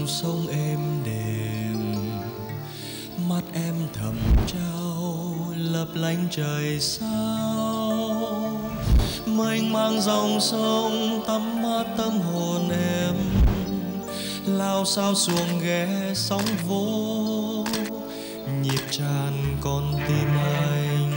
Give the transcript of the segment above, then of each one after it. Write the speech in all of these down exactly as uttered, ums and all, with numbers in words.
dòng sông êm đềm, mắt em thầm trao lấp lánh trời sao. Mênh mang dòng sông tắm mát tâm hồn em, lao sao xuồng ghé sóng vỗ, nhịp tràn con tim anh.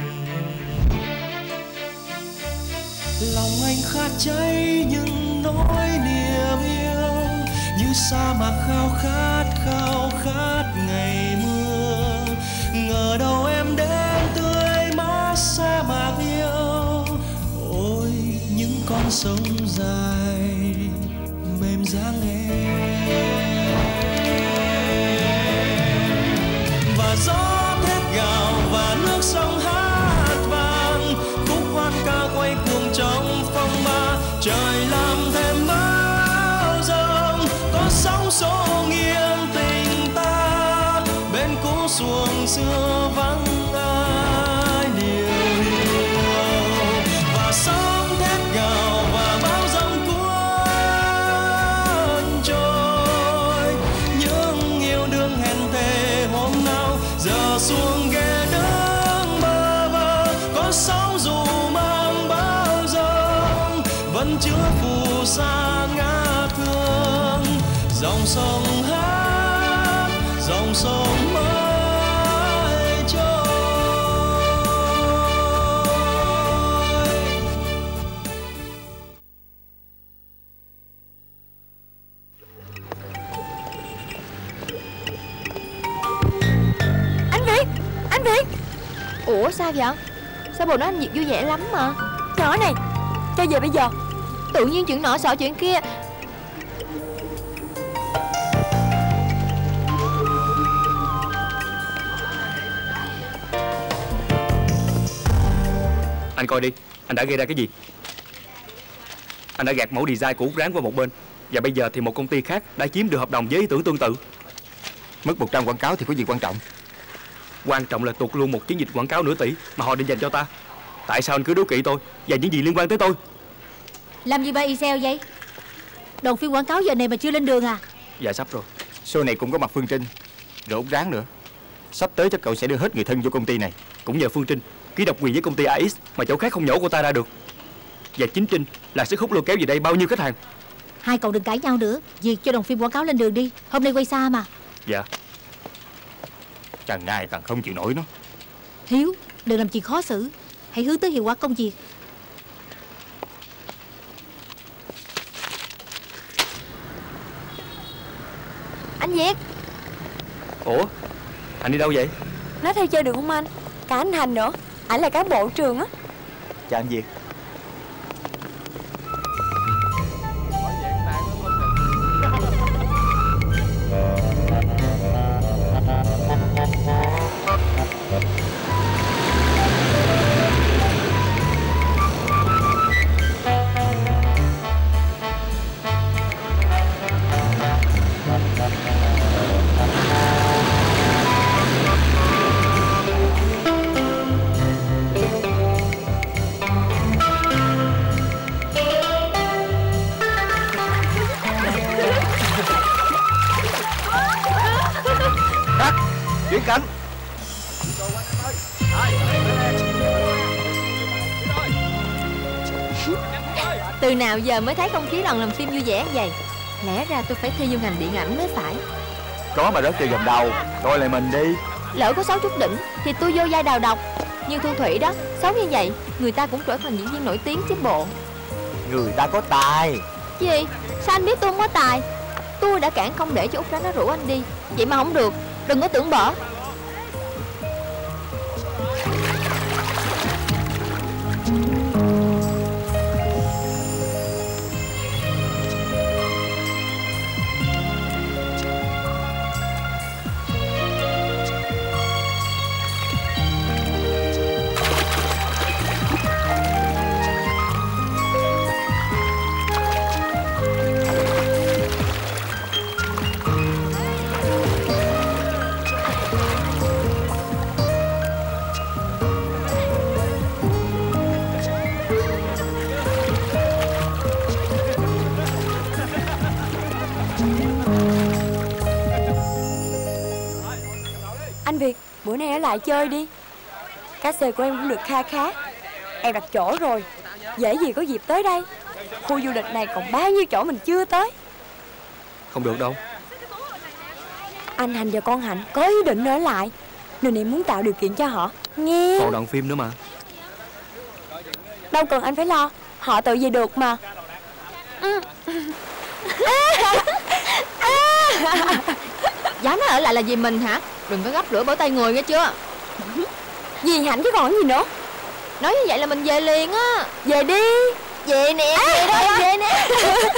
Lòng anh khát cháy những nỗi niềm yêu, như sa mạc khao khát khao khát ngày mưa. Ngờ đâu em đến tươi mát sa mạc yêu, ôi những con sông dài mềm dáng em. Và gió thét gào và nước sông hát vang, khúc hoan ca quay cuồng trong phong ba. Trời làm thêm bão giông, có sóng xô nghiêng tình ta, bên cũ xuồng xưa vắng ai điều hiu. Và sóng thét gào và bão giông cuốn trôi, những yêu đương hẹn thề hôm nào giờ xuồng ghé đứng bơ vơ. Có sóng dù mang bão giông, vẫn chứa phù sa ngát hương. Dòng sông hát, dòng sông mãi trôi. Anh Việt, anh Việt. Ủa sao vậy? Sao bộ nói anh Việt vui vẻ lắm mà. Nhỏ này, chơi giờ bây giờ? Tự nhiên chuyện nọ sợ chuyện kia. Anh coi đi, anh đã gây ra cái gì? Anh đã gạt mẫu design của Út Ráng qua một bên, và bây giờ thì một công ty khác đã chiếm được hợp đồng với ý tưởng tương tự. Mất một trang quảng cáo thì có gì quan trọng? Quan trọng là tụt luôn một chiến dịch quảng cáo nửa tỷ mà họ định dành cho ta. Tại sao anh cứ đố kỵ tôi và những gì liên quan tới tôi? Làm gì ba e-sale vậy? Đoàn phim quảng cáo giờ này mà chưa lên đường à? Dạ sắp rồi. Show này cũng có mặt Phương Trinh, rồi Út Ráng nữa. Sắp tới chắc cậu sẽ đưa hết người thân vô công ty này. Cũng nhờ Phương Trinh ký độc quyền với công ty a ích mà chỗ khác không nhổ cô ta ra được. Và chính Trinh là sức hút lôi kéo về đây bao nhiêu khách hàng. Hai cậu đừng cãi nhau nữa, việc cho đoàn phim quảng cáo lên đường đi. Hôm nay quay xa mà. Dạ. Càng ngày càng không chịu nổi nó. Hiếu, đừng làm chuyện khó xử, hãy hướng tới hiệu quả công việc. Anh Việt. Ủa, anh đi đâu vậy? Nói theo chơi được không anh? Cả anh Thành nữa, ảnh là cán bộ trường á. Chào anh Việt. Chuyển cảnh. Từ nào giờ mới thấy không khí đoàn làm phim vui vẻ như vậy? Lẽ ra tôi phải thi vô ngành điện ảnh mới phải. Có mà rớt chơi vòng đầu, coi lại mình đi. Lỡ có xấu chút đỉnh thì tôi vô vai đào độc. Như Thu Thủy đó, xấu như vậy người ta cũng trở thành diễn viên nổi tiếng chứ bộ. Người ta có tài. Gì? Sao anh biết tôi không có tài? Tôi đã cản không để cho Út Ráng nó rủ anh đi. Vậy mà không được, đừng có tưởng bở. Anh Việt, bữa nay ở lại chơi đi. Cá xê của em cũng được kha khá. Em đặt chỗ rồi, dễ gì có dịp tới đây. Khu du lịch này còn bao nhiêu chỗ mình chưa tới. Không được đâu. Anh Hành và con Hạnh có ý định ở lại, nên em muốn tạo điều kiện cho họ nghe. Còn đoạn phim nữa mà. Đâu cần anh phải lo, họ tự về được mà. Ừ. Dám nói ở lại là vì mình hả? Đừng có gấp lửa bỏ tay người nghe chưa? Vì Hạnh chứ còn gì nữa. Nói như vậy là mình về liền á. Về đi. Về nè, về đó, em về nè.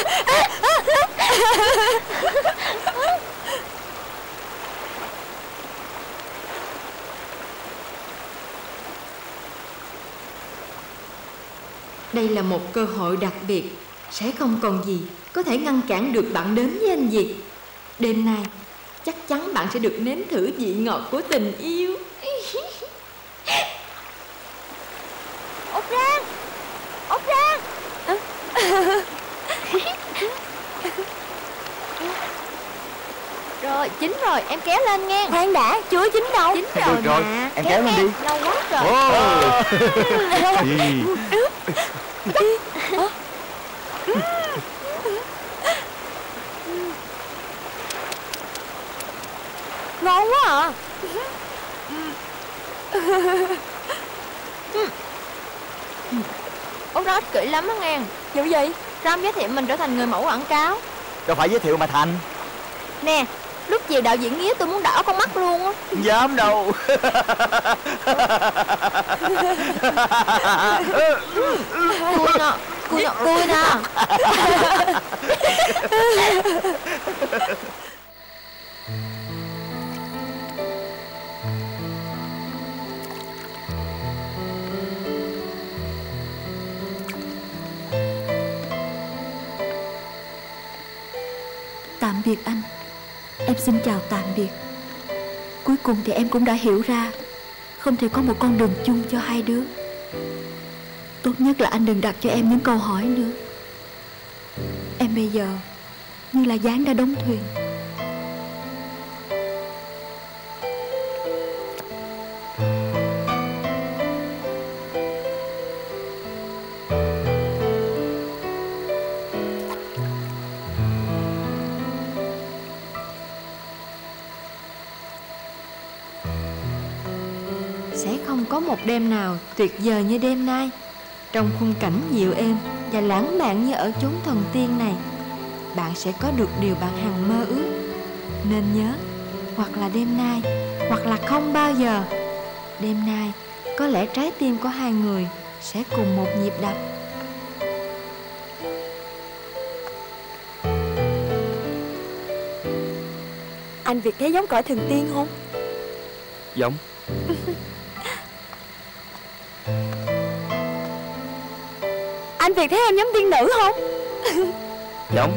Đây là một cơ hội đặc biệt. Sẽ không còn gì có thể ngăn cản được bạn đến với anh Việt. Đêm nay chắc chắn bạn sẽ được nếm thử vị ngọt của tình yêu. Út Rang, Út Rang. Rồi, chín rồi, em kéo lên nghe. Khoan đã, chưa chín đâu. Chín rồi, được rồi, mà. em kéo lên đi. Lâu quá rồi. Oh. Ngon quá à. Út Rang ích kỷ lắm á nghe. Vụ gì? Ram giới thiệu mình trở thành người mẫu quảng cáo. Đâu phải giới thiệu mà thành. Nè, lúc về đạo diễn Nghía tôi muốn đỏ con mắt luôn á. Không dám đâu. Cui nè, cui nè, cui nè. Tạm biệt anh. Em xin chào tạm biệt. Cuối cùng thì em cũng đã hiểu ra không thể có một con đường chung cho hai đứa. Tốt nhất là anh đừng đặt cho em những câu hỏi nữa. Em bây giờ như là gián đã đóng thuyền. Sẽ không có một đêm nào tuyệt vời như đêm nay. Trong khung cảnh dịu êm và lãng mạn như ở chốn thần tiên này, bạn sẽ có được điều bạn hằng mơ ước. Nên nhớ, hoặc là đêm nay, hoặc là không bao giờ. Đêm nay, có lẽ trái tim của hai người sẽ cùng một nhịp đập. Anh Việt thấy giống cõi thần tiên không? Giống. Anh Việt thấy em giống tiên nữ không? Giống.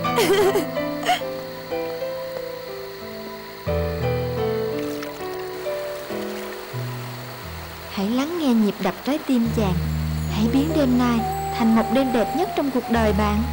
Hãy lắng nghe nhịp đập trái tim chàng. Hãy biến đêm nay thành một đêm đẹp nhất trong cuộc đời bạn.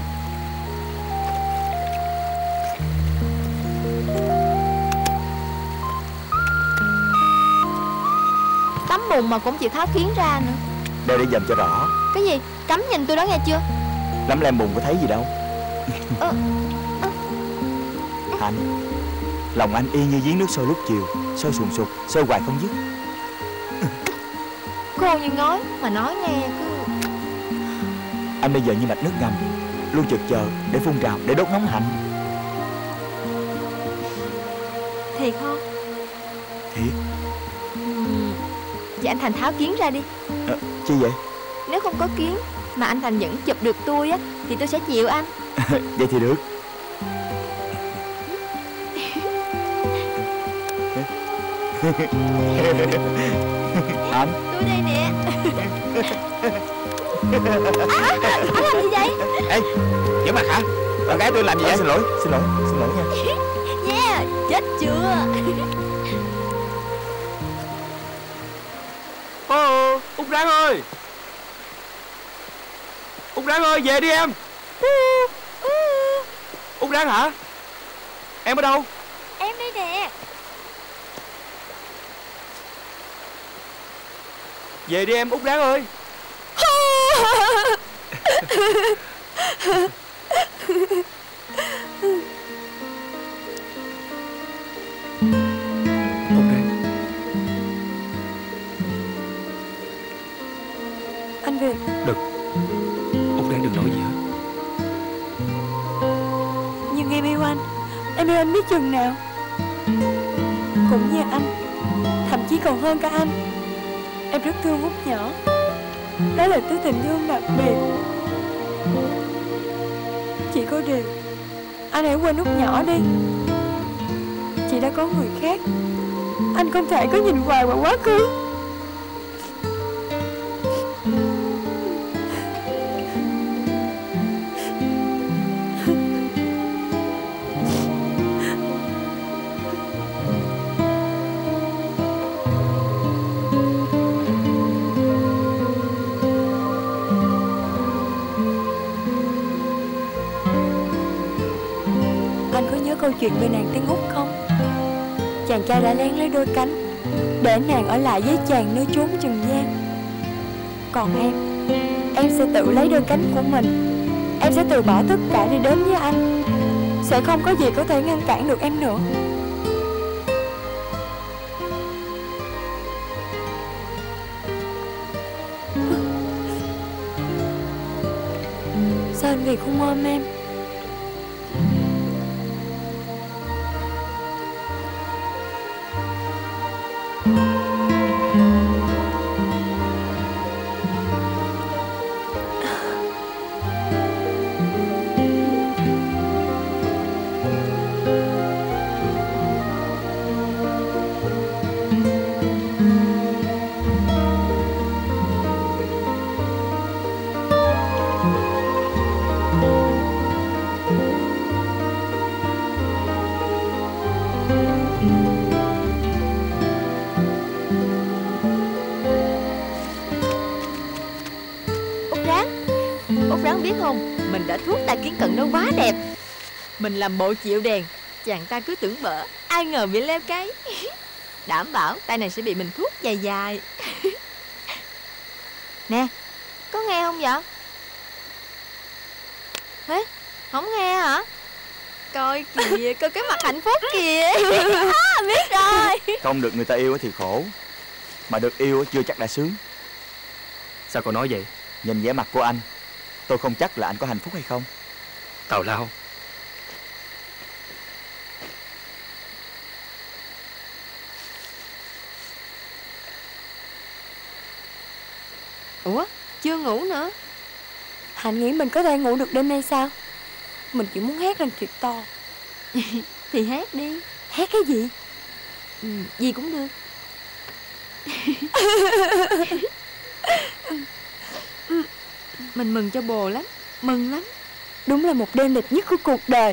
Tấm bùn mà cũng chịu tháo kiến ra nữa. Đây để dầm cho rõ. Cái gì? Cấm nhìn tôi đó nghe chưa? Lắm lem bùn có thấy gì đâu. Ờ, ờ. Hạnh, lòng anh y như giếng nước sôi lúc chiều, sôi sùng sục, sôi hoài không dứt. Cô như ngói mà nói nghe cứ. Anh bây giờ như mạch nước ngầm, luôn chực chờ để phun trào, để đốt nóng Hạnh. Thiệt không? Thiệt. Uhm, vậy anh Thành tháo kiến ra đi. À, chi vậy? Nếu không có kiến mà anh Thành vẫn chụp được tôi á, thì tôi sẽ chịu anh. Vậy thì được. Anh. Tôi đây nè. À, anh làm gì vậy? Ê, Nhớ mặt hả? Bạn gái tôi làm gì vậy? À, xin lỗi, xin lỗi, xin lỗi nha. Yeah, chết chưa? Ô, Út Rang ơi. Út Rang ơi, về đi em. Út Rang hả? Em ở đâu? Em đây nè. Về đi em Út Ráng ơi. Út Ráng. Anh Việt. Đừng. Út Ráng đừng nói gì hết. Nhưng em yêu anh. Em yêu anh biết chừng nào. Cũng như anh, thậm chí còn hơn cả anh. Em rất thương Út nhỏ. Đó là thứ tình thương đặc biệt. Chỉ có điều anh hãy quên Út nhỏ đi. Chị đã có người khác. Anh không thể có nhìn hoài vào quá khứ. Câu chuyện về nàng tiên Út không? Chàng trai đã lén lấy đôi cánh để nàng ở lại với chàng nơi chốn trần gian. Còn em, em sẽ tự lấy đôi cánh của mình. Em sẽ từ bỏ tất cả để đến với anh. Sẽ không có gì có thể ngăn cản được em nữa. Sao anh Việt không ôm em? Mình làm bộ chịu đèn, chàng ta cứ tưởng bở, ai ngờ bị leo cây. Đảm bảo tay này sẽ bị mình thuốc dài dài. Nè, có nghe không vậy? Thế, không nghe hả? Coi kìa, coi cái mặt hạnh phúc kìa. À, biết rồi. Không được người ta yêu thì khổ, mà được yêu chưa chắc đã sướng. Sao cậu nói vậy? Nhìn vẻ mặt của anh, tôi không chắc là anh có hạnh phúc hay không. Tào lao. Ủa, chưa ngủ nữa? Hạnh nghĩ mình có thể ngủ được đêm nay sao? Mình chỉ muốn hét lên thiệt to. Thì hét đi. Hét cái gì? Ừ, gì cũng được. Mình mừng cho bồ lắm. Mừng lắm. Đúng là một đêm đẹp nhất của cuộc đời.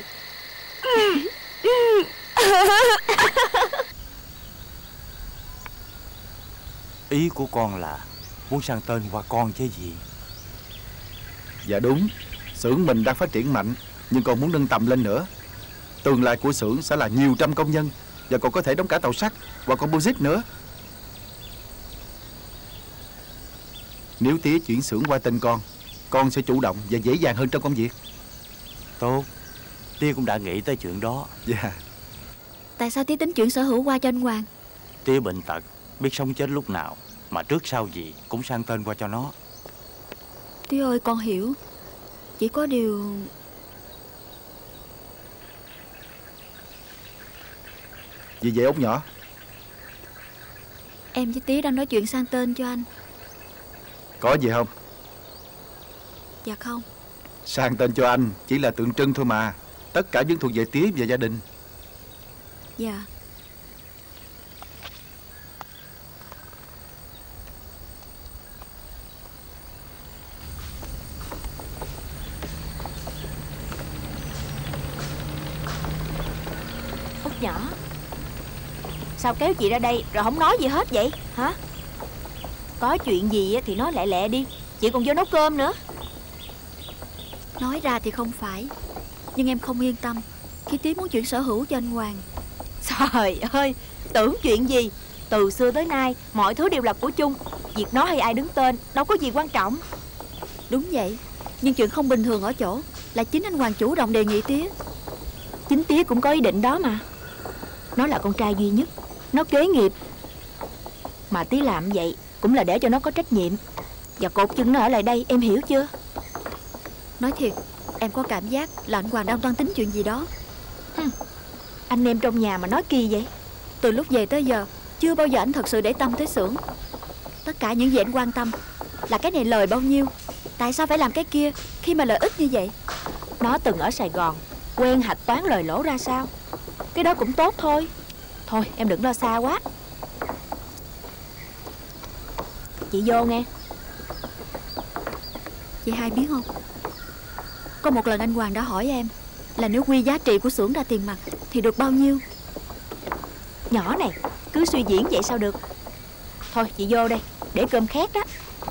Ý của con là muốn sang tên qua con chứ gì? Dạ đúng. Xưởng mình đang phát triển mạnh, nhưng còn muốn nâng tầm lên nữa. Tương lai của xưởng sẽ là nhiều trăm công nhân, và còn có thể đóng cả tàu sắt và con composite nữa. Nếu tía chuyển xưởng qua tên con, con sẽ chủ động và dễ dàng hơn trong công việc. Tốt, tía cũng đã nghĩ tới chuyện đó. Dạ yeah. Tại sao tía tính chuyển sở hữu qua cho anh Hoàng? Tía bệnh tật, biết sống chết lúc nào, mà trước sau gì cũng sang tên qua cho nó. Tía ơi, con hiểu. Chỉ có điều... Gì vậy Út nhỏ? Em với tía đang nói chuyện sang tên cho anh. Có gì không? Dạ không. Sang tên cho anh chỉ là tượng trưng thôi mà. Tất cả vẫn thuộc về tía và gia đình. Dạ. Út nhỏ, sao kéo chị ra đây rồi không nói gì hết vậy hả? Có chuyện gì thì nói lẹ lẹ đi. Chị còn vô nấu cơm nữa. Nói ra thì không phải, nhưng em không yên tâm khi tía muốn chuyển sở hữu cho anh Hoàng. Trời ơi, tưởng chuyện gì. Từ xưa tới nay mọi thứ đều là của chung. việc nó hay ai đứng tên đâu có gì quan trọng. Đúng vậy, nhưng chuyện không bình thường ở chỗ là chính anh Hoàng chủ động đề nghị tía. Chính tía cũng có ý định đó mà. Nó là con trai duy nhất, nó kế nghiệp. Mà tía làm vậy cũng là để cho nó có trách nhiệm và cột chân nó ở lại đây, em hiểu chưa? Nói thiệt, em có cảm giác là anh Hoàng đang toan tính chuyện gì đó. Hừm, anh em trong nhà mà nói kỳ vậy. Từ lúc về tới giờ chưa bao giờ anh thật sự để tâm tới xưởng. Tất cả những gì anh quan tâm là cái này lời bao nhiêu, tại sao phải làm cái kia khi mà lợi ích như vậy. Nó từng ở Sài Gòn, quen hạch toán lời lỗ ra sao. Cái đó cũng tốt thôi. Thôi em đừng lo xa quá. Chị vô nghe. Chị hai biết không, có một lần anh Hoàng đã hỏi em là nếu quy giá trị của xưởng ra tiền mặt thì được bao nhiêu. Nhỏ này cứ suy diễn vậy sao được. Thôi chị vô đây, để cơm khét đó.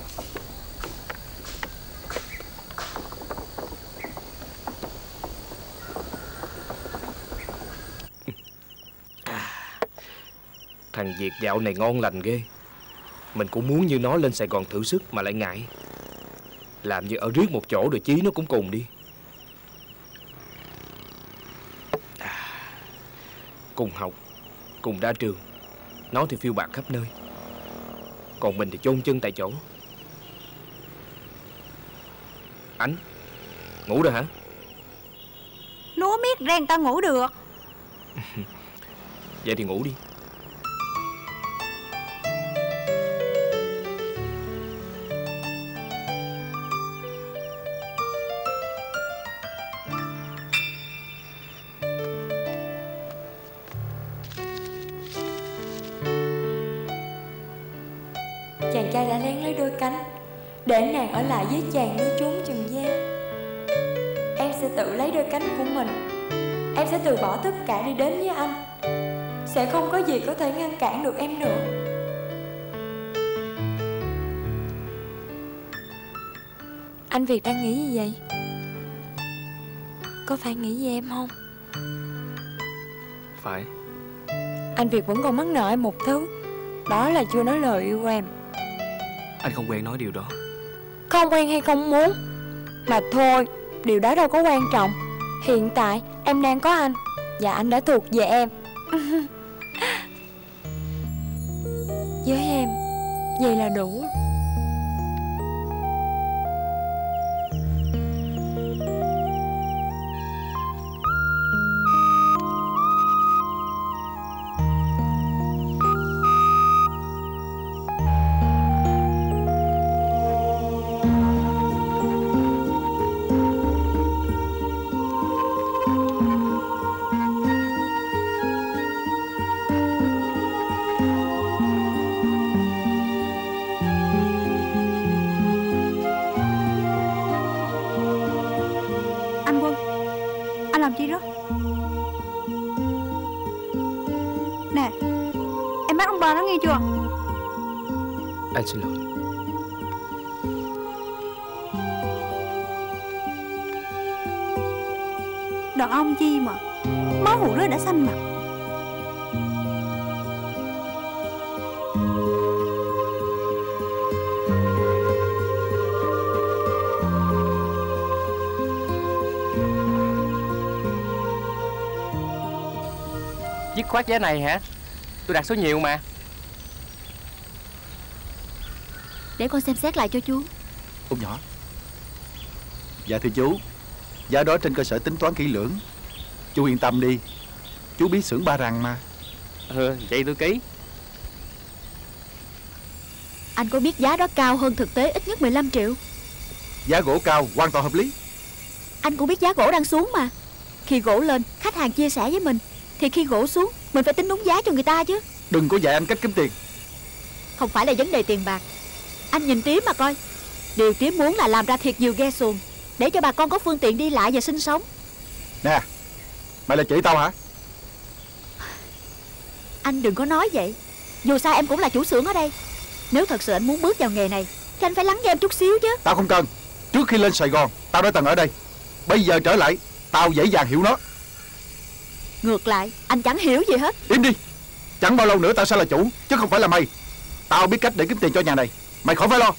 Thằng Việt dạo này ngon lành ghê. Mình cũng muốn như nó lên Sài Gòn thử sức mà lại ngại. Làm như ở riết một chỗ rồi chí nó cũng cùng đi. Cùng học, cùng ra trường. Nó thì phiêu bạt khắp nơi, còn mình thì chôn chân tại chỗ. Ánh, ngủ rồi hả? Lúa miết rèn tao ngủ được. Vậy thì ngủ đi. Chàng trai đã lén lấy đôi cánh để nàng ở lại với chàng nơi chốn trần gian. Em sẽ tự lấy đôi cánh của mình. Em sẽ từ bỏ tất cả để đến với anh. Sẽ không có gì có thể ngăn cản được em nữa. Anh Việt đang nghĩ gì vậy? Có phải nghĩ về em không? Phải. Anh Việt vẫn còn mắc nợ em một thứ, đó là chưa nói lời yêu em. Anh không quen nói điều đó. Không quen hay không muốn mà thôi, điều đó đâu có quan trọng. Hiện tại em đang có anh, và anh đã thuộc về em. Với em, vậy là đủ. Anh xin lỗi. Đàn ông chi mà máu hủ rơi đã xanh mặt. Dứt khoát giá này hả? Tôi đặt số nhiều mà. Để con xem xét lại cho chú. Út nhỏ. Dạ thưa chú, giá đó trên cơ sở tính toán kỹ lưỡng. Chú yên tâm đi, chú biết xưởng Ba Rằng mà. Ừ, vậy tôi ký. Anh có biết giá đó cao hơn thực tế ít nhất mười lăm triệu. Giá gỗ cao hoàn toàn hợp lý. Anh cũng biết giá gỗ đang xuống mà. Khi gỗ lên, khách hàng chia sẻ với mình, thì khi gỗ xuống, mình phải tính đúng giá cho người ta chứ. Đừng có dạy anh cách kiếm tiền. Không phải là vấn đề tiền bạc. Anh nhìn Tím mà coi. Điều Tím muốn là làm ra thiệt nhiều ghe xuồng, để cho bà con có phương tiện đi lại và sinh sống. Nè, mày là chị tao hả? Anh đừng có nói vậy. Dù sao em cũng là chủ xưởng ở đây. Nếu thật sự anh muốn bước vào nghề này thì anh phải lắng nghe em chút xíu chứ. Tao không cần. Trước khi lên Sài Gòn tao đã từng ở đây. Bây giờ trở lại tao dễ dàng hiểu nó. Ngược lại anh chẳng hiểu gì hết. Im đi. Chẳng bao lâu nữa tao sẽ là chủ, chứ không phải là mày. Tao biết cách để kiếm tiền cho nhà này. Mày khỏi phải lo.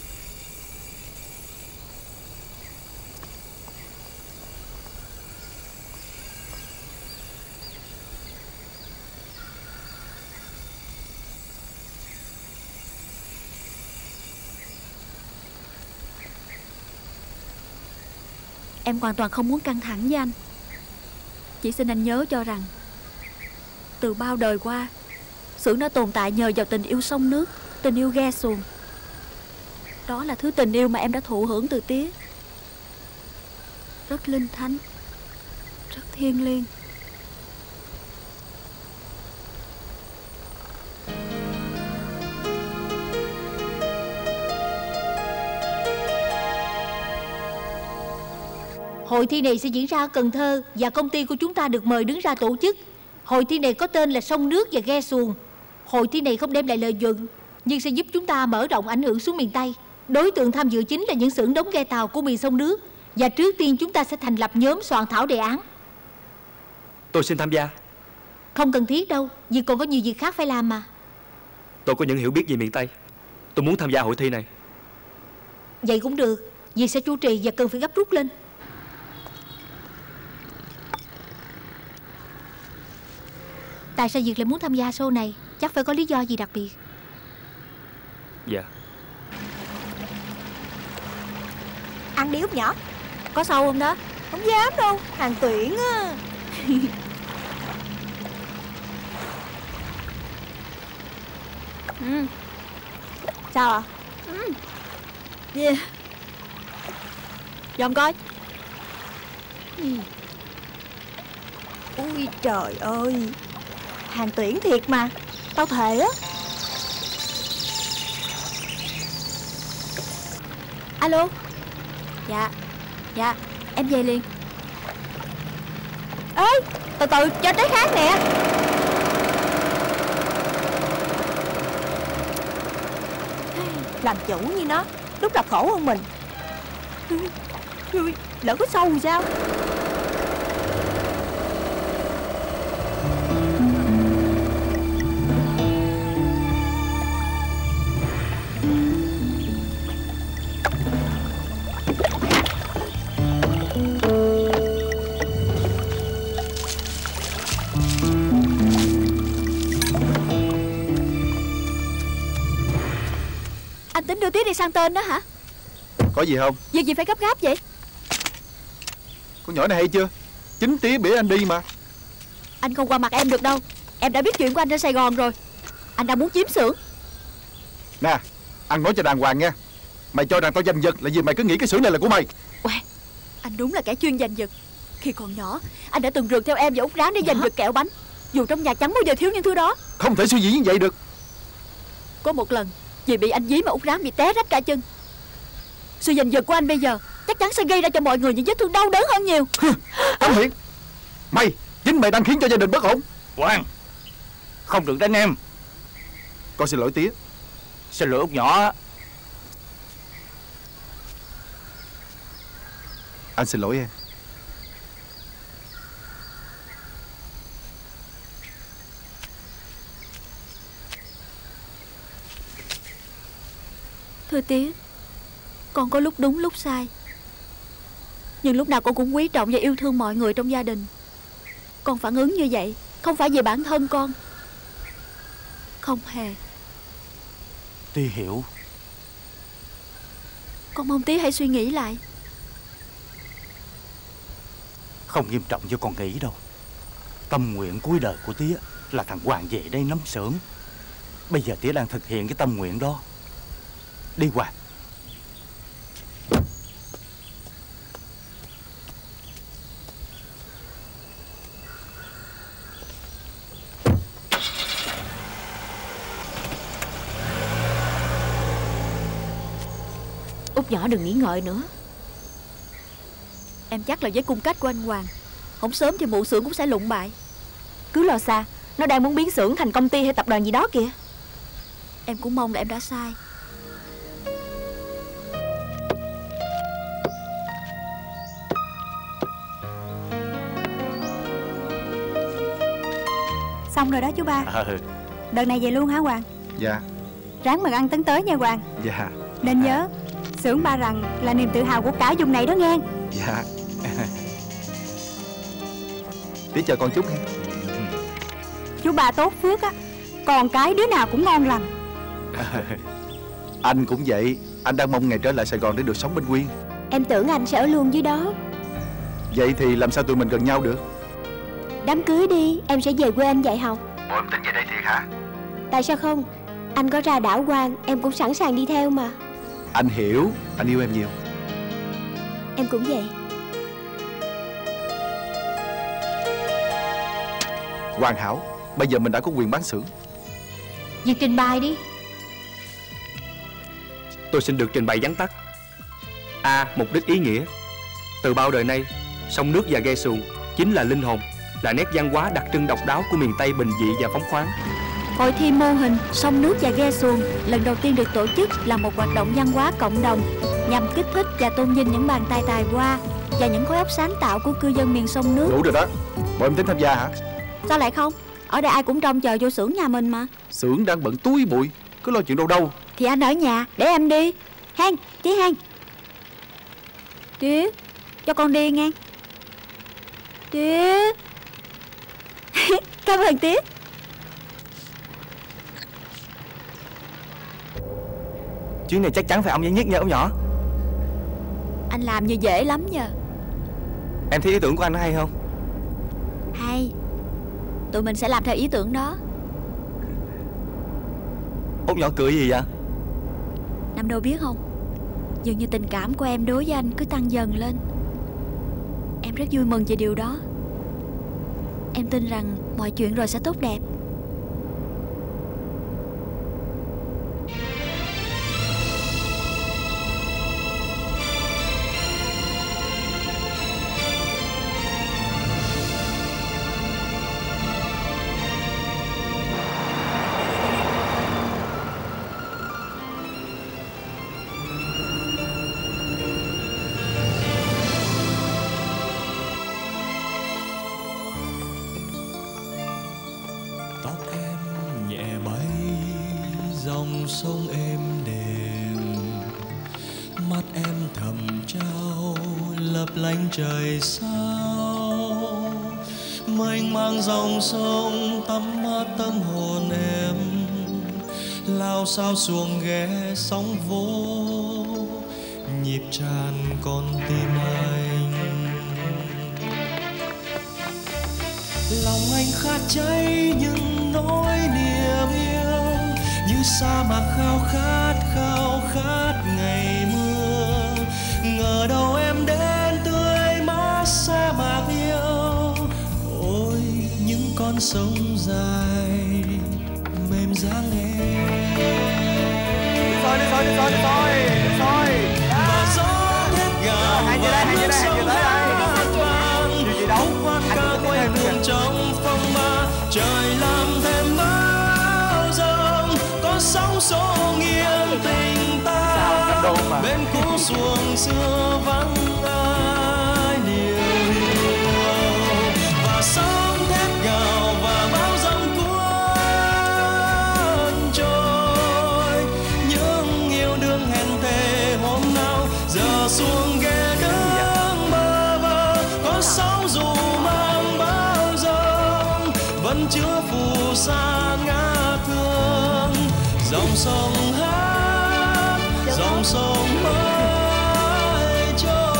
Em hoàn toàn không muốn căng thẳng với anh. Chỉ xin anh nhớ cho rằng từ bao đời qua, xưởng đã tồn tại nhờ vào tình yêu sông nước, tình yêu ghe xuồng. Đó là thứ tình yêu mà em đã thụ hưởng từ Tía. Rất linh thánh, rất thiêng liêng. Hội thi này sẽ diễn ra ở Cần Thơ và công ty của chúng ta được mời đứng ra tổ chức. Hội thi này có tên là Sông Nước và Ghe Xuồng. Hội thi này không đem lại lợi nhuận, nhưng sẽ giúp chúng ta mở rộng ảnh hưởng xuống miền Tây. Đối tượng tham dự chính là những xưởng đóng ghe tàu của miền sông nước. Và trước tiên chúng ta sẽ thành lập nhóm soạn thảo đề án. Tôi xin tham gia. Không cần thiết đâu, vì còn có nhiều việc khác phải làm mà. Tôi có những hiểu biết về miền Tây. Tôi muốn tham gia hội thi này. Vậy cũng được, việc sẽ chủ trì và cần phải gấp rút lên. Tại sao Việt lại muốn tham gia show này? Chắc phải có lý do gì đặc biệt. Dạ. Ăn đi Út nhỏ. Có sâu không đó? Không dám đâu, Hàng Tuyển á. Ừ. Sao ạ? À? Ừ. Yeah. Dòm coi. Ừ. Ui trời ơi, Hàng Tuyển thiệt mà. Tao thề á. Alo. Dạ. Dạ, em về liền. Ê, từ từ, cho trái khác nè. Làm chủ như nó, lúc nào khổ hơn mình. Lỡ có sâu thì sao? Anh tính đưa Tía đi sang tên đó hả? Có gì không? Việc gì phải gấp gáp vậy? Con nhỏ này hay chưa? Chính Tía bỉa anh đi mà. Anh không qua mặt em được đâu. Em đã biết chuyện của anh trên Sài Gòn rồi. Anh đang muốn chiếm xưởng. Nè, anh nói cho đàng hoàng nha. Mày cho rằng tao giành giật là vì mày cứ nghĩ cái xưởng này là của mày. Uầy, anh đúng là kẻ chuyên giành giật. Khi còn nhỏ, anh đã từng rượt theo em và Út Ráng để giành giật kẹo bánh. Dù trong nhà chẳng bao giờ thiếu những thứ đó. Không thể suy nghĩ như vậy được. Có một lần, vì bị anh dí mà Út Ráng bị té rách cả chân. Sự giành giật của anh bây giờ chắc chắn sẽ gây ra cho mọi người những vết thương đau đớn hơn nhiều. Cấm Hiển, mày, chính mày đang khiến cho gia đình bất ổn. Hoàng, không được đánh em. Con xin lỗi Tía. Xin lỗi Út nhỏ. Anh xin lỗi em. Thưa Tía, con có lúc đúng lúc sai, nhưng lúc nào con cũng quý trọng và yêu thương mọi người trong gia đình. Con phản ứng như vậy không phải vì bản thân con. Không hề. Tía hiểu. Con mong Tía hãy suy nghĩ lại. Không nghiêm trọng như con nghĩ đâu. Tâm nguyện cuối đời của Tía là thằng Hoàng về đây nắm xưởng. Bây giờ Tía đang thực hiện cái tâm nguyện đó. Đi Hoàng. Út nhỏ đừng nghĩ ngợi nữa. Em chắc là với cung cách của anh Hoàng, không sớm thì muộn xưởng cũng sẽ lụng bại. Cứ lo xa, nó đang muốn biến xưởng thành công ty hay tập đoàn gì đó kìa. Em cũng mong là em đã sai. Xong rồi đó chú ba. Ừ. Đợt này về luôn hả Hoàng? Dạ. Ráng mà ăn tấn tới nha Hoàng. Dạ. Nên nhớ, xưởng Ba Rằng là niềm tự hào của cả vùng này đó nghe. Dạ. Tí chờ con chút nha. Chú ba tốt phước á, còn cái đứa nào cũng ngon lành. Anh cũng vậy. Anh đang mong ngày trở lại Sài Gòn để được sống bên Quyên. Em tưởng anh sẽ ở luôn dưới đó. Vậy thì làm sao tụi mình gần nhau được? Đám cưới đi, em sẽ về quê anh dạy học. Bộ em tính về đây thiệt hả? Tại sao không? Anh có ra đảo Quan, em cũng sẵn sàng đi theo mà. Anh hiểu, anh yêu em nhiều. Em cũng vậy. Hoàn hảo. Bây giờ mình đã có quyền bán xưởng. Việc trình bày đi. Tôi xin được trình bày vắn tắt. A. Mục đích ý nghĩa. Từ bao đời nay, sông nước và ghe xuồng chính là linh hồn, là nét văn hóa đặc trưng độc đáo của miền Tây bình dị và phóng khoáng. Hội thi mô hình sông nước và ghe xuồng lần đầu tiên được tổ chức là một hoạt động văn hóa cộng đồng nhằm kích thích và tôn vinh những bàn tay tài hoa và những khối óc sáng tạo của cư dân miền sông nước. Đủ rồi đó. Bộ em tính tham gia hả? Sao lại không? Ở đây ai cũng trông chờ vô xưởng nhà mình mà. Xưởng đang bận túi bụi, cứ lo chuyện đâu đâu. Thì anh ở nhà để em đi. Hen, chị Hen. Tía, cho con đi nghe. Tía. Cảm ơn Tía. Chuyến này chắc chắn phải ông giải nhất nha ông nhỏ. Anh làm như dễ lắm nhờ. Em thấy ý tưởng của anh hay không? Hay. Tụi mình sẽ làm theo ý tưởng đó. Út nhỏ cười gì vậy? Nam Đô biết không, dường như tình cảm của em đối với anh cứ tăng dần lên. Em rất vui mừng về điều đó. Em tin rằng mọi chuyện rồi sẽ tốt đẹp. dòng sông êm đềm, mắt em thầm trao lấp lánh trời sao. Mênh mang dòng sông tắm mát tâm hồn em, lao sao xuồng ghé sóng vỗ nhịp tràn con tim anh. Lòng anh khát cháy những nỗi niềm yêu, như sa mạc khao khát khao khát ngày mưa. Ngờ đâu em đến tươi mát sa mạc yêu, ôi những con sông dài mềm dáng em. Rồi đi rồi đi rồi đi rồi đi rồi. Và gió thét gào và nước sông hát vang, khúc hát ca quay cuồng trong phong ba. Trời làm thêm bao dòng, có sóng xô nghiêng tình ta. Bên cũ xuồng xưa vắng ai điều hiu, và sóng thét gào và bao dòng cuốn trôi. Những yêu đương hẹn thề hôm nào giờ xuồng ghe đứng bơ vơ, có sóng dù mang bao dòng vẫn chứa phù sa ngát thương. Dòng sông hát, dòng sông mãi trôi.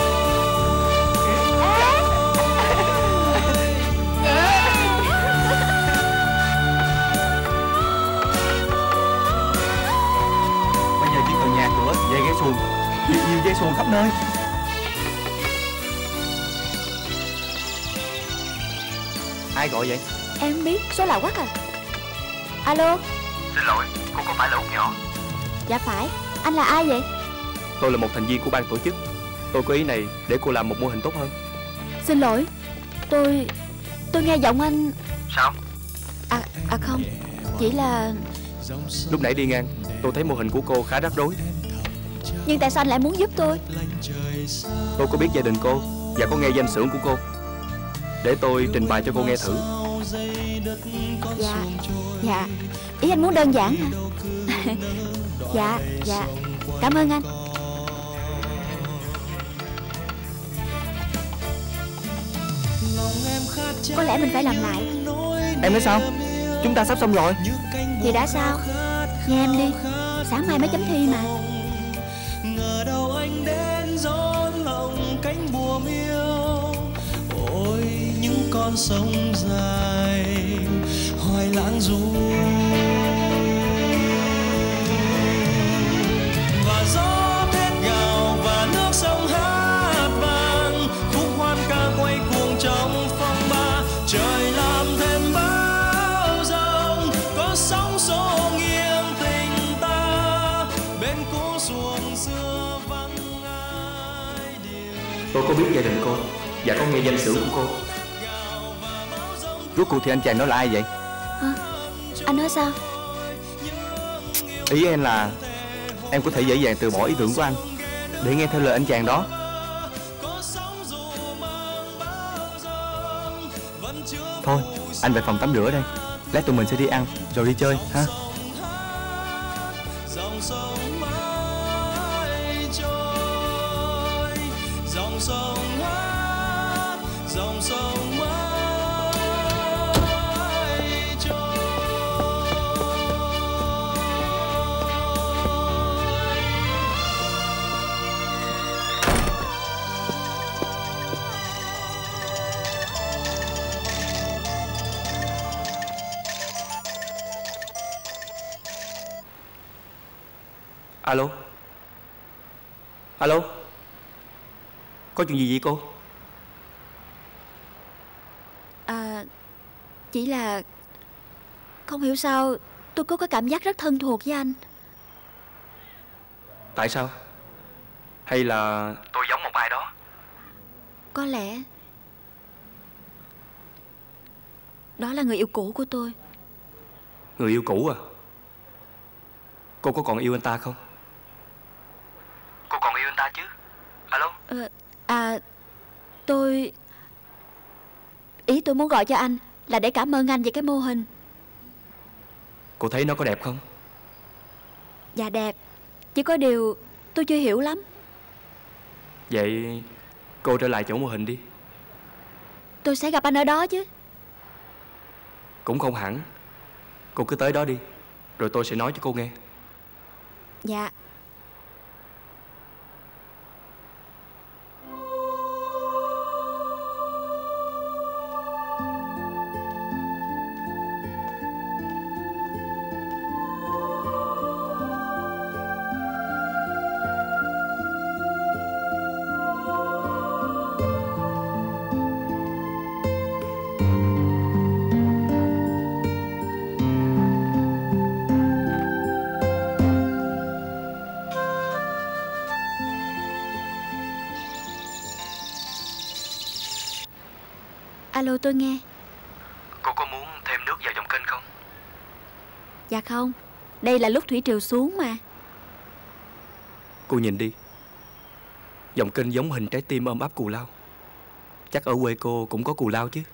Bây giờ chỉ cần nhà cửa, dây ghé xuồng, nhiều, nhiều dây xuồng khắp nơi. Ai gọi vậy? Em không biết, số lạ quá à. Alo. Xin lỗi, cô có phải là Út nhỏ? Dạ phải, anh là ai vậy? Tôi là một thành viên của ban tổ chức. Tôi có ý này để cô làm một mô hình tốt hơn. Xin lỗi, tôi... tôi nghe giọng anh... Sao? À, à không, chỉ là... Lúc nãy đi ngang, tôi thấy mô hình của cô khá rắc rối. Nhưng tại sao anh lại muốn giúp tôi? Tôi có biết gia đình cô và có nghe danh xưởng của cô. Để tôi trình bày cho cô nghe thử. Dạ, dạ, ý anh muốn đơn giản hả? Dạ, dạ, cảm ơn anh. Có lẽ mình phải làm lại. Em nói sao? Chúng ta sắp xong rồi. Thì đã sao? Nghe em đi, sáng mai mới chấm thi mà. Ngờ đâu anh đến gió lòng cánh bùa miêu. Ôi những con sông dài hoài lãng du, và gió thét gào và nước sông hát vang, khúc hoan ca quay cuồng trong phong ba. Trời làm thêm bão giông, có sóng xô nghiêng tình ta, bên cũ xuồng xưa vắng ai điều. Tôi có biết gia đình cô và có nghe danh xưởng của cô. Rốt cuộc thì anh chàng đó là ai vậy? Hả? Anh nói sao? Ý em là em có thể dễ dàng từ bỏ ý tưởng của anh để nghe theo lời anh chàng đó. Thôi, anh về phòng tắm rửa đây. Lát tụi mình sẽ đi ăn rồi đi chơi ha. Dòng sông mãi trôi, dòng sông hát, dòng sông mãi trôi. Alo. Alo. Có chuyện gì vậy cô? À, chỉ là không hiểu sao tôi có cái cảm giác rất thân thuộc với anh. Tại sao? Hay là tôi giống một ai đó? Có lẽ đó là người yêu cũ của tôi. người yêu cũ à? Cô có còn yêu anh ta không? Cô còn yêu anh ta chứ? Alo? À, à tôi... Ý tôi muốn gọi cho anh là để cảm ơn anh về cái mô hình. Cô thấy nó có đẹp không? Dạ đẹp. Chỉ có điều tôi chưa hiểu lắm. Vậy cô trở lại chỗ mô hình đi. Tôi sẽ gặp anh ở đó chứ? Cũng không hẳn. Cô cứ tới đó đi, rồi tôi sẽ nói cho cô nghe. Dạ. Alo, tôi nghe. Cô có muốn thêm nước vào dòng kênh không? Dạ không. Đây là lúc thủy triều xuống mà. Cô nhìn đi, dòng kênh giống hình trái tim ôm ấp cù lao. Chắc ở quê cô cũng có cù lao chứ?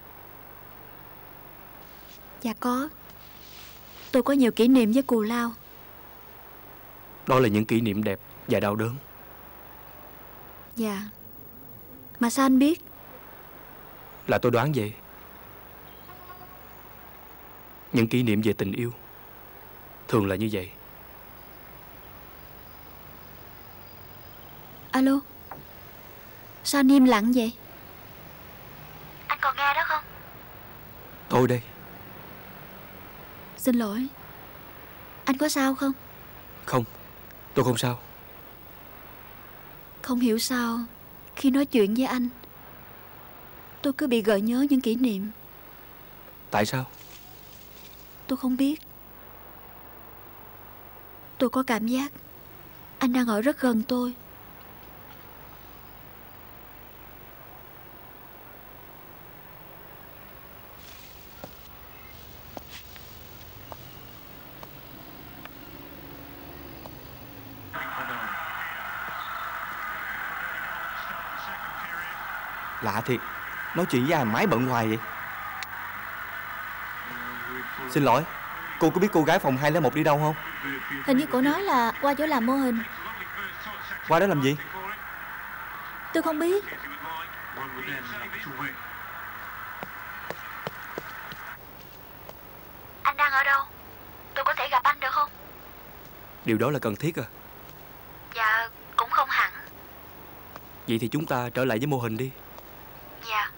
Dạ có. Tôi có nhiều kỷ niệm với cù lao. Đó là những kỷ niệm đẹp và đau đớn. Dạ. Mà sao anh biết? Là tôi đoán vậy. Những kỷ niệm về tình yêu thường là như vậy. Alo. Sao anh im lặng vậy? Anh còn nghe đó không? Tôi đây. Xin lỗi. Anh có sao không? Không, tôi không sao. Không hiểu sao khi nói chuyện với anh, tôi cứ bị gợi nhớ những kỷ niệm. Tại sao? Tôi không biết. Tôi có cảm giác anh đang ở rất gần tôi. Lạ thiệt, nói chuyện với ai mái bận hoài vậy? Xin lỗi, cô có biết cô gái phòng hai không một đi đâu không? Hình như cô nói là qua chỗ làm mô hình. Qua đó làm gì? Tôi không biết. Anh đang ở đâu? Tôi có thể gặp anh được không? Điều đó là cần thiết à? Dạ, cũng không hẳn. Vậy thì chúng ta trở lại với mô hình đi. Dạ.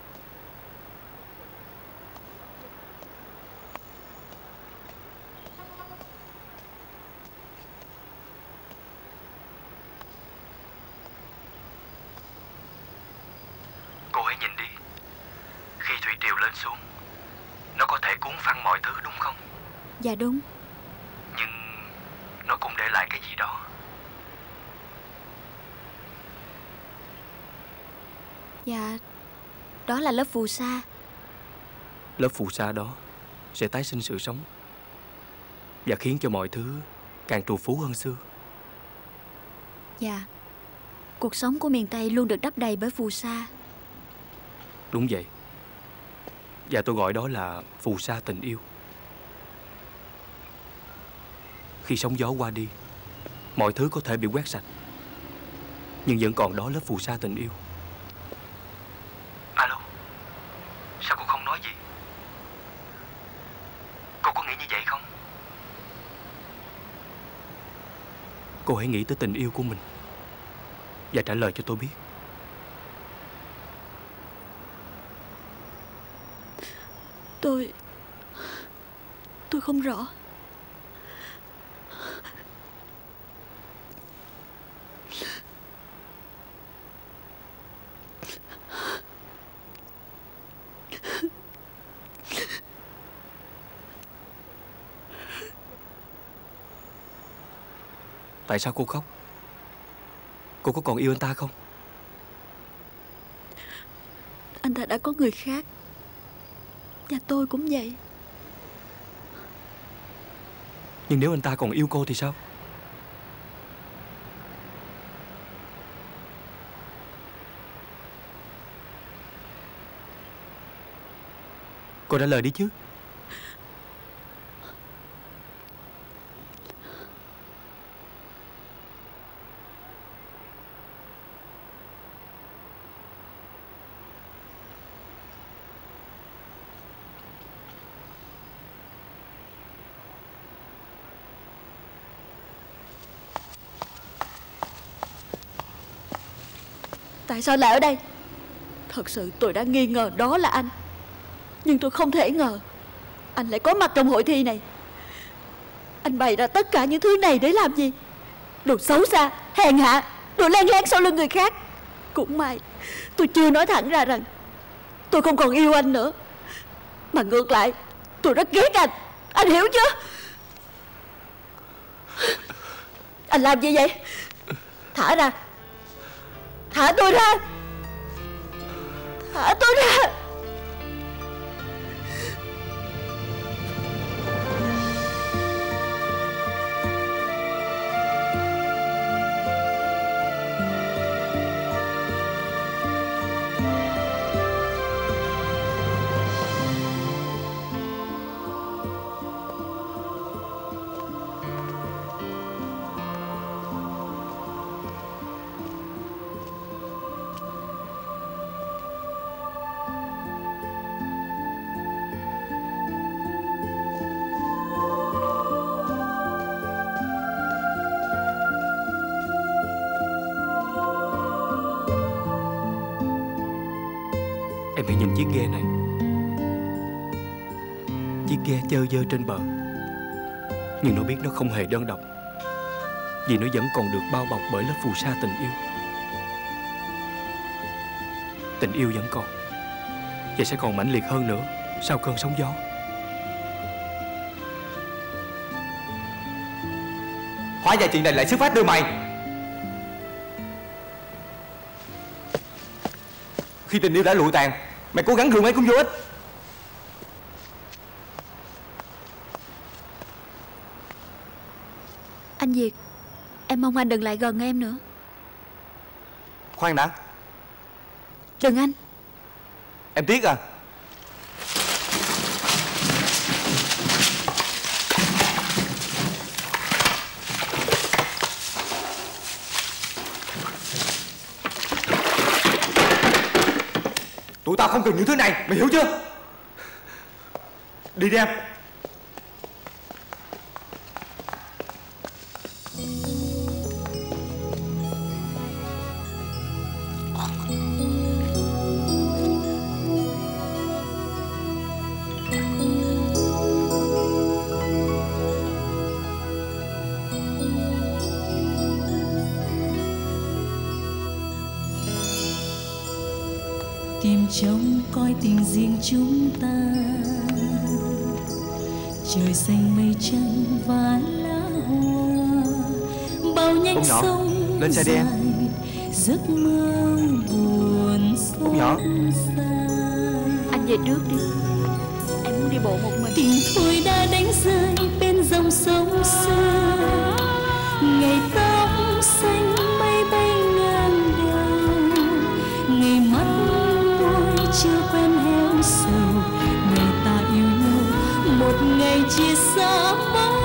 Cô hãy nhìn đi. Khi thủy triều lên xuống, nó có thể cuốn phăng mọi thứ đúng không? Dạ đúng. Nhưng nó cũng để lại cái gì đó. Dạ, đó là lớp phù sa. Lớp phù sa đó sẽ tái sinh sự sống và khiến cho mọi thứ càng trù phú hơn xưa. Dạ, cuộc sống của miền Tây luôn được đắp đầy bởi phù sa. Đúng vậy. Và tôi gọi đó là phù sa tình yêu. Khi sóng gió qua đi, mọi thứ có thể bị quét sạch, nhưng vẫn còn đó lớp phù sa tình yêu. Alo, sao cô không nói gì? Cô có nghĩ như vậy không? Cô hãy nghĩ tới tình yêu của mình và trả lời cho tôi biết. Tôi... Tôi không rõ. Tại sao cô khóc? Cô có còn yêu anh ta không? Anh ta đã có người khác. Và tôi cũng vậy. Nhưng nếu anh ta còn yêu cô thì sao? Cô trả lời đi chứ. Tại sao lại ở đây? Thật sự tôi đã nghi ngờ đó là anh. Nhưng tôi không thể ngờ anh lại có mặt trong hội thi này. Anh bày ra tất cả những thứ này để làm gì? Đồ xấu xa, hèn hạ, đồ len lén sau lưng người khác. Cũng may tôi chưa nói thẳng ra rằng tôi không còn yêu anh nữa, mà ngược lại tôi rất ghét anh. Anh hiểu chưa? Anh làm gì vậy? Thả ra. Thả tôi ra. Thả tôi ra. Em hãy nhìn chiếc ghe này. Chiếc ghe chơ vơ trên bờ, nhưng nó biết nó không hề đơn độc, vì nó vẫn còn được bao bọc bởi lớp phù sa tình yêu. Tình yêu vẫn còn, và sẽ còn mãnh liệt hơn nữa sau cơn sóng gió. Hóa ra chuyện này lại xuất phát từ mày. Khi tình yêu đã lụi tàn, mày cố gắng gượng ấy cũng vô ích. Anh Việt, em mong anh đừng lại gần em nữa. Khoan đã. Đừng anh. Em tiếc à? tao không cần những thứ này, mày hiểu chưa? Đi đi em. Tìm trông coi tình riêng chúng ta, trời xanh mây trắng và lá hoa, bao nhánh sông lên xe đi em. Giấc mơ buồn xót xa. Anh về trước đi, em muốn đi bộ một mình. Tình thôi đã đánh rơi bên dòng sông xưa, ngày tóc xanh mây bay ngang đầu, ngày mắt chưa quen héo sầu, ngày ta yêu nhau một ngày chia xa mãi.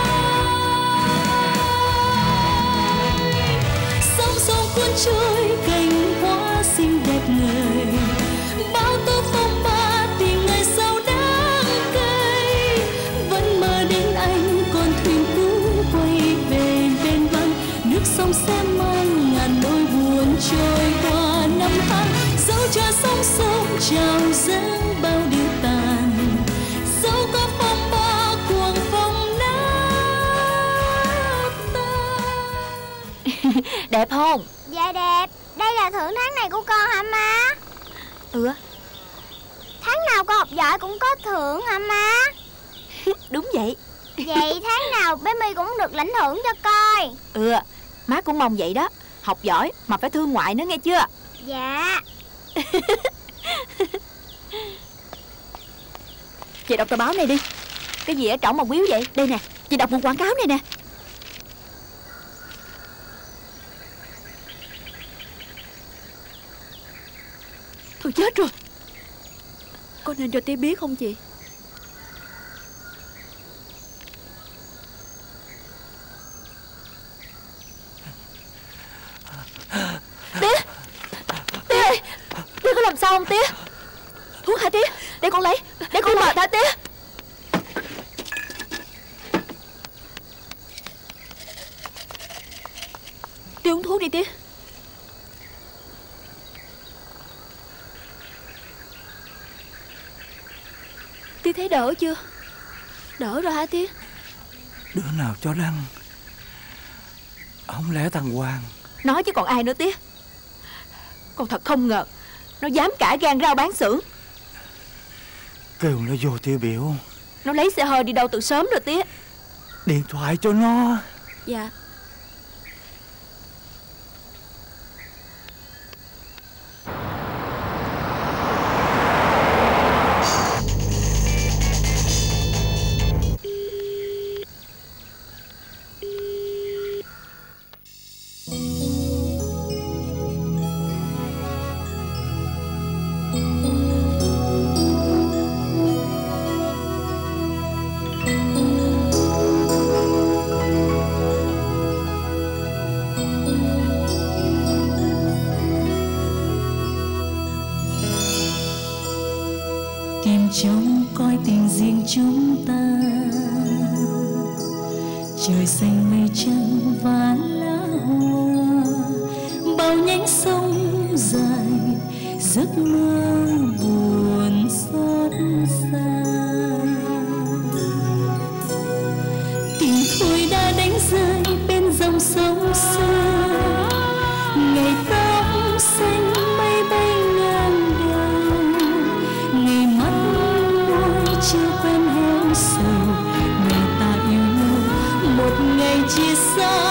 Sóng sông cuốn trôi cành hoa xinh đẹp người, bao tố phong ba thì ngày sau đắng cay. Vẫn mơ đến anh con thuyền cũ quay về bên băng, nước sông sẽ mang ngàn nỗi buồn trôi qua năm tháng. Dẫu cho sóng sông trào dâng bao điều tàn, dẫu có phong ba cuồng phong nát tan. Đẹp không? Dạ đẹp. Đây là thưởng tháng này của con hả má? Ừ. Tháng nào con học giỏi cũng có thưởng hả má? Đúng vậy. Vậy tháng nào bé My cũng được lãnh thưởng cho coi. Ừ, má cũng mong vậy đó. Học giỏi mà phải thương ngoại nữa nghe chưa? Dạ. Chị đọc tờ báo này đi. Cái gì ở trỏng mà quýu vậy? Đây nè, chị đọc một quảng cáo này nè. Thôi chết rồi. Có nên cho Tía biết không chị? Tía, Tía ơi, Tía có làm sao không Tía? Thuốc hả Tía? Để con lấy, để con mệt hả Tía? Tía uống thuốc đi Tía. Tía thấy đỡ chưa? Đỡ rồi hả Tía? Đứa nào cho răng? Không lẽ thằng Hoàng? Nói chứ còn ai nữa Tía. Con thật không ngờ nó dám cả gan rao bán xưởng. Kêu nó vô tiêu biểu. Nó lấy xe hơi đi đâu từ sớm rồi Tía. Điện thoại cho nó. Dạ. Trông coi tình riêng chúng ta, trời xanh mây trắng và lá hoa, bao nhánh sông dài giấc mơ buồn xót xa. Tình thôi đã đánh rơi bên dòng sông xưa, ngày tóc xanh mây bay ngang đầu, ngày mắt chưa quen héo sầu, ngày ta yêu nhau một ngày chia xa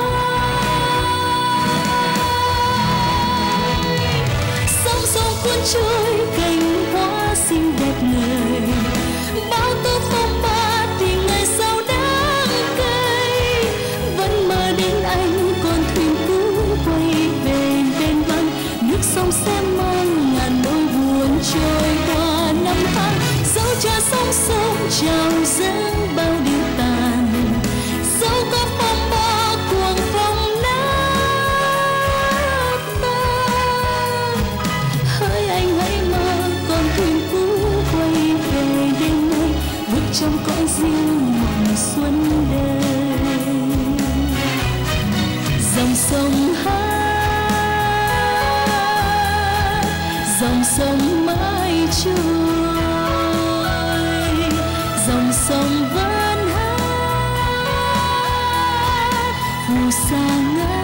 mãi. Sóng sông cuốn trôi cành hoa xinh đẹp người, bao tố phong ba thì ngày sau đắng cay. Vẫn mơ đến anh con thuyền cũ quay về bên băng, nước sông sẽ mang ngàn nỗi buồn trôi qua năm tháng. Dẫu cho sóng sông trào dâng bao điều tàn, dẫu có phong ba cuồng phong nát tan. Hỡi anh hãy mơ trong cõi riêng mộng xuân đời. Dòng sông hát, dòng sông mãi trôi, dòng sông vẫn hát phù sa ngát.